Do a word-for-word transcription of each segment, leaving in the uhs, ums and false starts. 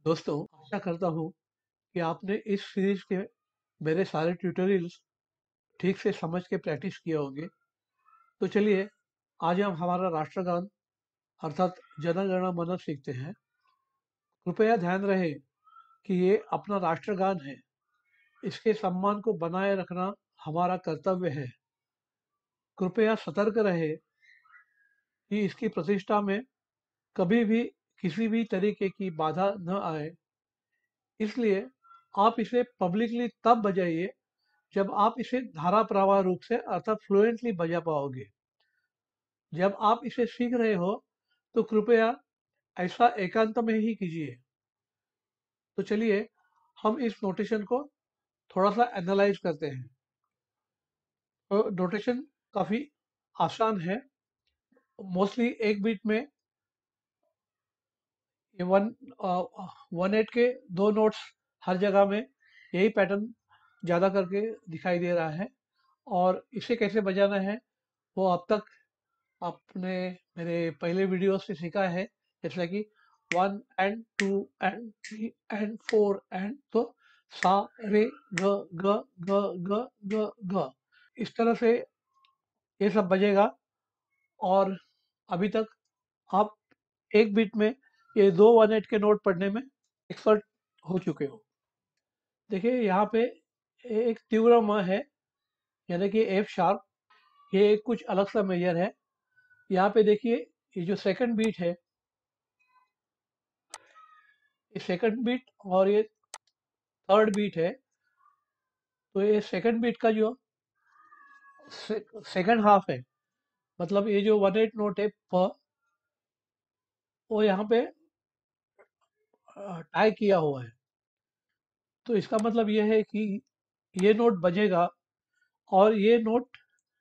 दोस्तों, आशा करता हूँ कि आपने इस सीरीज के मेरे सारे ट्यूटोरियल्स ठीक से समझ के प्रैक्टिस किए होंगे। तो चलिए, आज हम हमारा राष्ट्रगान अर्थात जन गण मन सीखते हैं। कृपया ध्यान रहे कि ये अपना राष्ट्रगान है। इसके सम्मान को बनाए रखना हमारा कर्तव्य है। कृपया सतर्क रहे कि इसकी प्रतिष्ठा में कभी भी किसी भी तरीके की बाधा न आए। इसलिए आप इसे पब्लिकली तब बजाइए जब आप इसे धारा प्रवाह रूप से अर्थात फ्लुएंटली बजा पाओगे। जब आप इसे सीख रहे हो तो कृपया ऐसा एकांत में ही कीजिए। तो चलिए, हम इस नोटेशन को थोड़ा सा एनालाइज करते हैं। तो नोटेशन काफ़ी आसान है। मोस्टली एक बीट में ये वन वन एट के दो नोट्स हर जगह में यही पैटर्न ज़्यादा करके दिखाई दे रहा है। और इसे कैसे बजाना है वो अब तक आपने मेरे पहले वीडियो से सीखा है। जैसा कि one and two and three and four and तो सा रे ग ग ग ग ग ग इस तरह से ये सब बजेगा। और अभी तक आप एक बीट में ये दो वन एट के नोट पढ़ने में एक्सपर्ट हो चुके हो। देखिए यहाँ पे एक तीव्र म है, यानी कि एफ शार्प। ये कुछ अलग सा मेजर है। यहाँ पे देखिए, ये जो सेकंड बीट है, ये सेकंड बीट और ये थर्ड बीट है। तो ये सेकंड बीट का जो से, सेकंड हाफ है, मतलब ये जो वन एट नोट है प, वो यहाँ पे टाई किया हुआ है। तो इसका मतलब ये है कि ये नोट बजेगा और ये नोट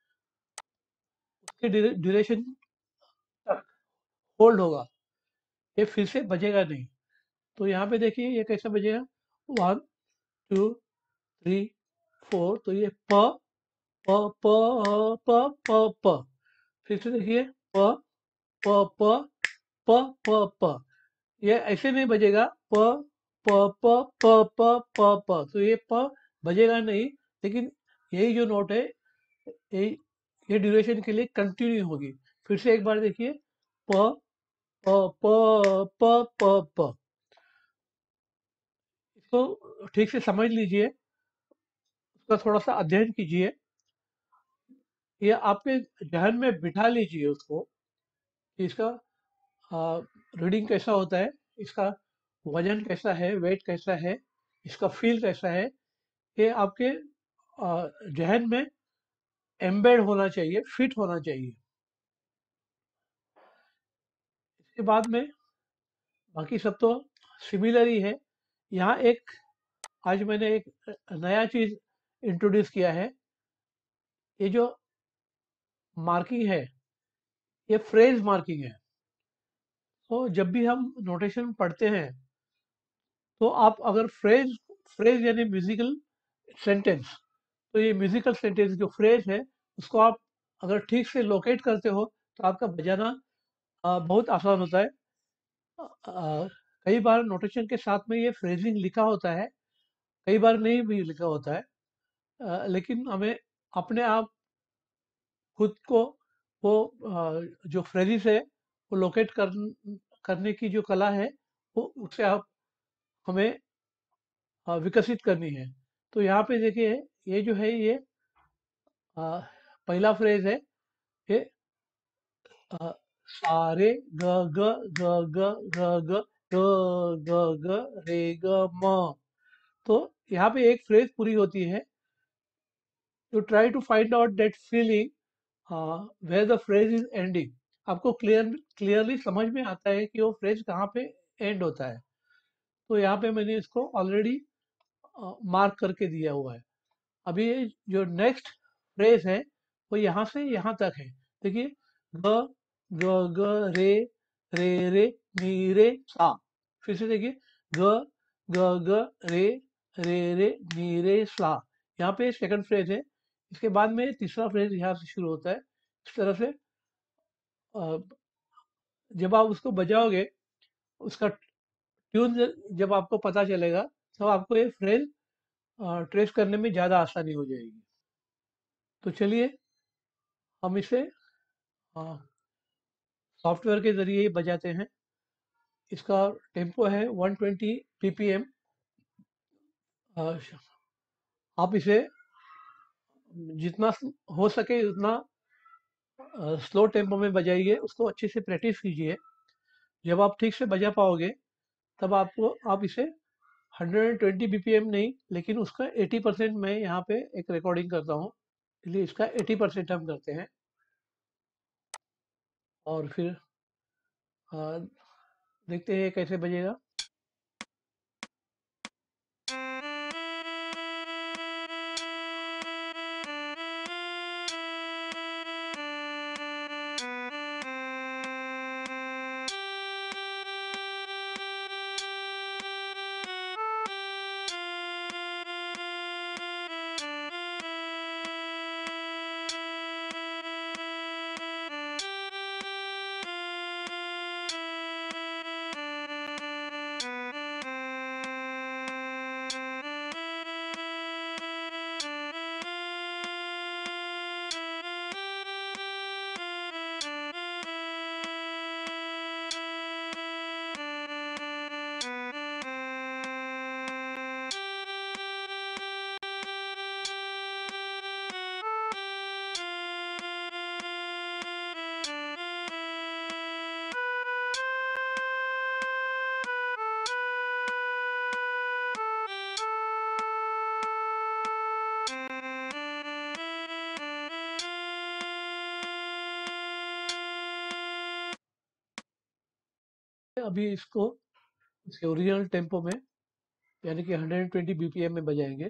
उसके ड्यूरेशन तक होल्ड होगा। ये फिर से बजेगा नहीं। तो यहाँ पे देखिए ये कैसे बजेगा, वन टू थ्री फोर। तो ये प प प प प प फिर से देखिए प प प प प प। ये ऐसे नहीं बजेगा प प प प प प प। तो ये प बजेगा नहीं, लेकिन यही जो नोट है ये ये ड्यूरेशन के लिए कंटिन्यू होगी। फिर से एक बार देखिए प प प प प प। इसको ठीक से समझ लीजिए, उसका थोड़ा सा अध्ययन कीजिए। ये आपके जहन में बिठा लीजिए उसको कि इसका रीडिंग कैसा होता है, इसका वजन कैसा है, वेट कैसा है, इसका फील कैसा है। ये आपके अ, जहन में एम्बेड होना चाहिए, फिट होना चाहिए। इसके बाद में बाकी सब तो सिमिलर ही है। यहाँ एक आज मैंने एक नया चीज इंट्रोड्यूस किया है। ये जो मार्किंग है, ये फ्रेज मार्किंग है। तो जब भी हम नोटेशन पढ़ते हैं तो आप अगर फ्रेज फ्रेज यानी म्यूजिकल सेंटेंस, तो ये म्यूजिकल सेंटेंस जो फ्रेज है उसको आप अगर ठीक से लोकेट करते हो तो आपका बजाना अ, बहुत आसान होता है। अ, अ, कई बार नोटेशन के साथ में ये फ्रेजिंग लिखा होता है, कई बार नहीं भी लिखा होता है। अ, लेकिन हमें अपने आप खुद को वो अ, जो फ्रेजिस है वो लोकेट कर, करने की जो कला है वो उससे आप हमें अ, विकसित करनी है। तो यहाँ पे देखिए, ये जो है ये अ, पहला फ्रेज है। ये अ, सारे ग ग ग ग ग ग ग ग ग रे ग म। तो यहाँ पे एक फ्रेज पूरी होती है। To try to find out that feeling where the phrase is ending. आपको क्लियर क्लियरली समझ में आता है कि वो फ्रेज कहाँ पे एंड होता है। तो यहाँ पे मैंने इसको ऑलरेडी मार्क करके दिया हुआ है। अभी ये जो नेक्स्ट फ्रेज है वो यहाँ से यहाँ तक है। देखिए, ग ग ग रे रे रे मी रे सा। फिर से देखिए, ग ग ग रे रे रे मी रे सा। यहाँ पे सेकंड फ्रेज है। इसके बाद में तीसरा फ्रेज यहाँ से शुरू होता है। इस तरह से अ, जब आप उसको बजाओगे उसका ट्यून जब आपको पता चलेगा तो आपको ये फ्रेज ट्रेस करने में ज़्यादा आसानी हो जाएगी। तो चलिए हम इसे सॉफ्टवेयर के ज़रिए ही बजाते हैं। इसका टेम्पो है वन ट्वेंटी पीपीएम। आप इसे जितना हो सके उतना स्लो टेम्पो में बजाइए, उसको अच्छे से प्रैक्टिस कीजिए। जब आप ठीक से बजा पाओगे तब आपको आप इसे वन ट्वेंटी बीपीएम नहीं, लेकिन उसका एटी परसेंट मैं यहाँ पे एक रिकॉर्डिंग करता हूँ, इसलिए इसका एटी परसेंट हम करते हैं। और फिर आ, देखते हैं कैसे बजेगा। अभी इसको इसके ओरिजिनल टेम्पो में, यानी कि वन ट्वेंटी बीपीएम में बजाएंगे।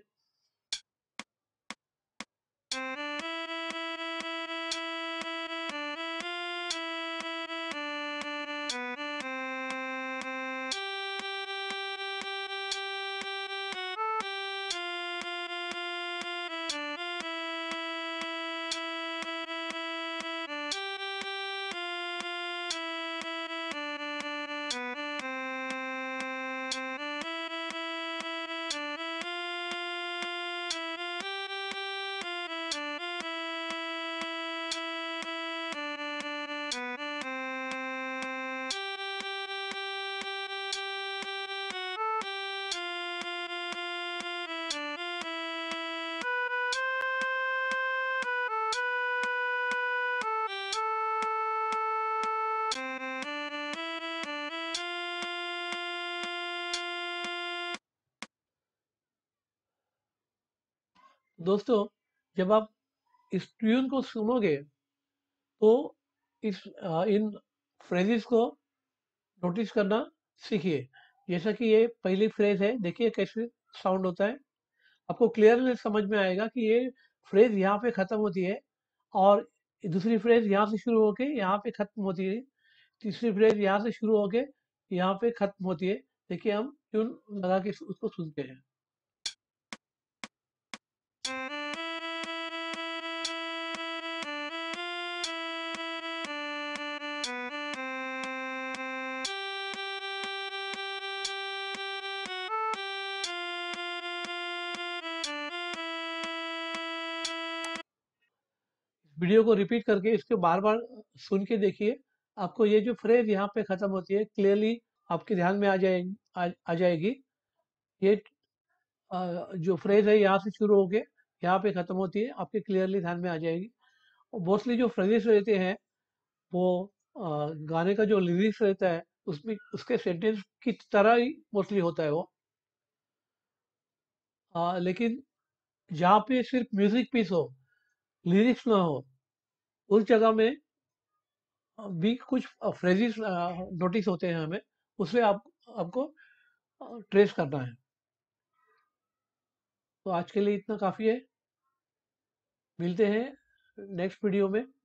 दोस्तों, जब आप इस ट्यून को सुनोगे तो इस अ, इन फ्रेजेस को नोटिस करना सीखिए। जैसा कि ये पहली फ्रेज है, देखिए कैसे साउंड होता है। आपको क्लियरली समझ में आएगा कि ये फ्रेज यहाँ पे ख़त्म होती है और दूसरी फ्रेज यहाँ से शुरू होके यहाँ पे ख़त्म होती है। तीसरी फ्रेज यहाँ से शुरू होके यहाँ पे ख़त्म होती है। देखिए हम ट्यून लगा के उसको सुनते हैं। वीडियो को रिपीट करके इसको बार बार सुन के देखिए। आपको ये जो फ्रेज यहाँ पे ख़त्म होती है क्लियरली आपके ध्यान में आ जाएगी आ, आ जाएगी। ये अ, जो फ्रेज है यहाँ से शुरू होके यहाँ पे ख़त्म होती है, आपके क्लियरली ध्यान में आ जाएगी। और मोस्टली जो फ्रेजेस रहते हैं वो अ, गाने का जो लिरिक्स रहता है उसमें उसके सेंटेंस की तरह ही मोस्टली होता है वो। अ, लेकिन जहाँ पे सिर्फ म्यूजिक पीस हो, लिरिक्स ना हो, उस जगह में भी कुछ फ्रेजेस नोटिस होते हैं हमें, उसमें आप आपको ट्रेस करना है। तो आज के लिए इतना काफ़ी है। मिलते हैं नेक्स्ट वीडियो में।